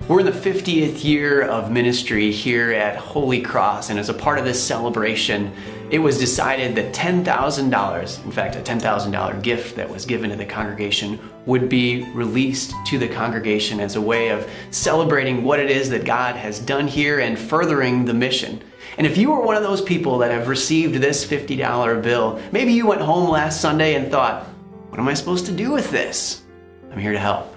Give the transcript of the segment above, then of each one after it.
We're in the 50th year of ministry here at Holy Cross, and as a part of this celebration, it was decided that $10,000, in fact, a $10,000 gift that was given to the congregation, would be released to the congregation as a way of celebrating what it is that God has done here and furthering the mission. And if you were one of those people that have received this $50 bill, maybe you went home last Sunday and thought, what am I supposed to do with this? I'm here to help.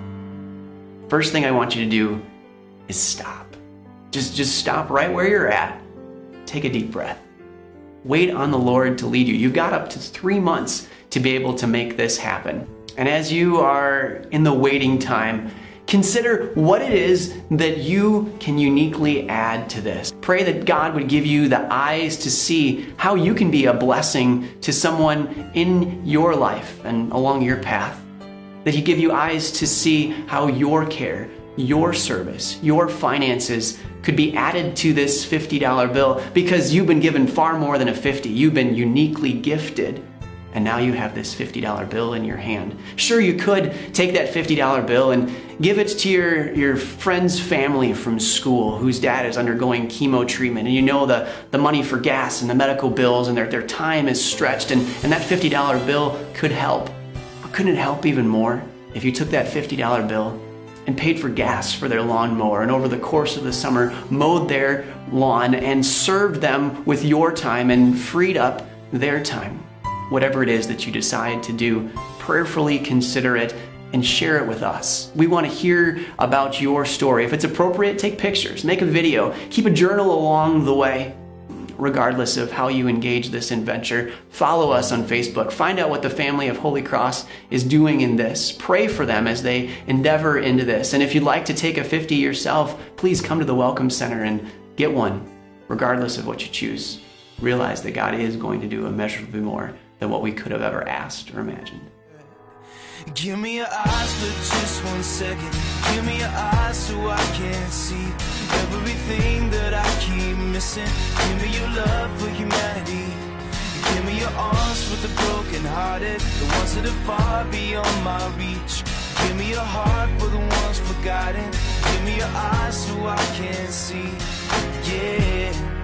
First thing I want you to do is stop. Just stop right where you're at. Take a deep breath. Wait on the Lord to lead you. You've got up to 3 months to be able to make this happen. And as you are in the waiting time, consider what it is that you can uniquely add to this. Pray that God would give you the eyes to see how you can be a blessing to someone in your life and along your path. That He give you eyes to see how your care, your service, your finances could be added to this $50 bill, because you've been given far more than a 50. You've been uniquely gifted, and now you have this $50 bill in your hand. Sure, you could take that $50 bill and give it to your friend's family from school whose dad is undergoing chemo treatment, and you know the money for gas and the medical bills, and their time is stretched, and that $50 bill could help. But couldn't it help even more if you took that $50 bill and paid for gas for their lawnmower, and over the course of the summer mowed their lawn and served them with your time and freed up their time? Whatever it is that you decide to do, prayerfully consider it and share it with us. We want to hear about your story. If it's appropriate, take pictures, make a video, keep a journal along the way. Regardless of how you engage this adventure, follow us on Facebook. Find out what the family of Holy Cross is doing in this. Pray for them as they endeavor into this. And if you'd like to take a 50 yourself, please come to the Welcome Center and get one. Regardless of what you choose, realize that God is going to do immeasurably more than what we could have ever asked or imagined. Give me your eyes for just 1 second. Give me your eyes so I can see everything that I keep missing. Give me your love for humanity. Give me your arms for the broken-hearted, the ones that are far beyond my reach. Give me your heart for the ones forgotten. Give me your eyes so I can see, yeah.